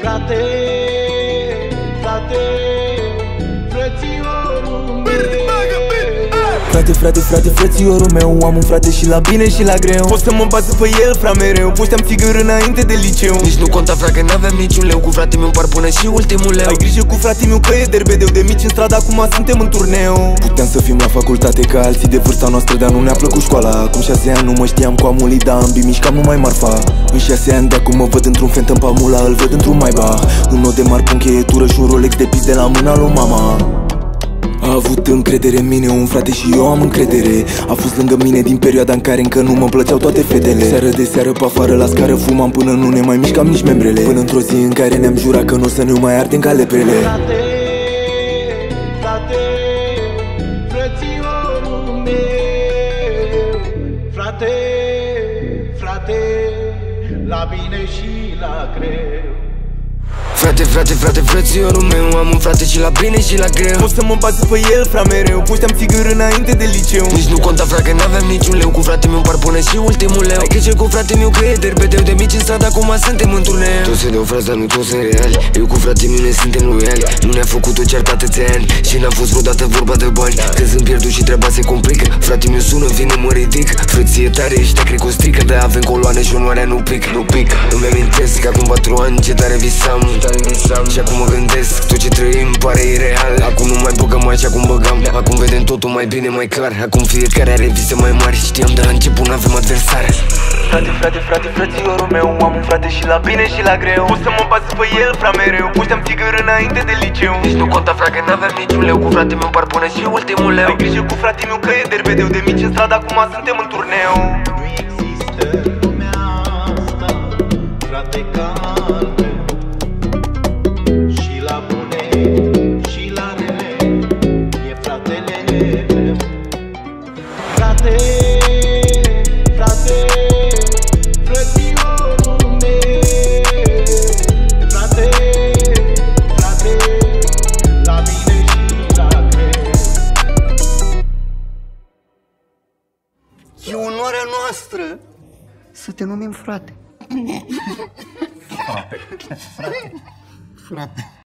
Frate, frate, frățiorul meu. Frate, frățiorul meu. Am un frate și la bine și la greu. Pot să mă bază pe el, fra, mereu. Pușteam țigări înainte de liceu. Nici nu conta, fra, că n-aveam niciun leu. Cu frate meu par până și ultimul leu. Ai grijă cu frate meu că e derbedeu. De mici în stradă, acum suntem în turneu. Puteam să fim la facultate ca alții de vârsta noastră, dar nu ne-a plăcut școala. Acum 6 ani nu mă știam cu amulii, dar ambii mișcam numai marfa. În 6 ani de acum mă văd într-un Phantom Pamula, îl văd într-un Maybach. Un nod de mar, încheietură și un Rolex de pis de la mâna lui mama. A avut încredere în mine un frate și eu am încredere. A fost lângă mine din perioada în care încă nu mă plăceau toate fetele. Seară de seară pe afară la scară fumam până nu ne mai mișcam nici membrele. Până într-o zi în care ne-am jurat că nu o să ne mai ardem ca leprele. Frate, frate, frățiorul meu. Frate, frate, la bine și la greu. Frate, frățiorul meu. Am un frate și la bine și la greu. Pot să mă bază pe el, fra, mereu. Pușteam țigări înainte de liceu. Nici nu conta, fra, că n-aveam niciun leu. Cu frate meu par până și ultimul leu. Ai grijă cu frate meu că e derbedeu. De mici în stradă, acum suntem în turneu. Toți se dau frați, dar nu toți sunt reali. Eu cu frate meu ne suntem loiali. Nu ne-a făcut o ceartă atâția ani și n-a fost vreodată vorba de bani. Când sunt pierdut și treaba se complică, frate meu sună, vine, mă ridic. Frăție tare, ăștia cred că o strică, dar avem coloane și onoarea nu pic. Îmi amintesc că acum 4 ani ce tare visam. Și acum mă gândesc, tot ce trăim pare ireal. Acum nu mai băgăm așa cum băgam. Acum vedem totul mai bine, mai clar. Acum fiecare are vise mai mari. Știam de la început, n-avem adversar. Frate, frățiorul meu. Am un frate și la bine și la greu. Pot să mă bază pe el, fra, mereu. Pușteam țigări înainte de liceu. Nici nu conta, fra, că n-aveam niciun leu. Cu frate meu par până și ultimul leu. Ai grijă cu frate meu că e derbedeu. De mici în stradă, acum suntem în turneu. Nu există lumea asta, frate, ca al meu. Și la bune și la rele e fratele meu. Frate, frate, frățiorul meu. Frate, frate, la bine și la greu. E onoarea noastră să te numim frate. Frate.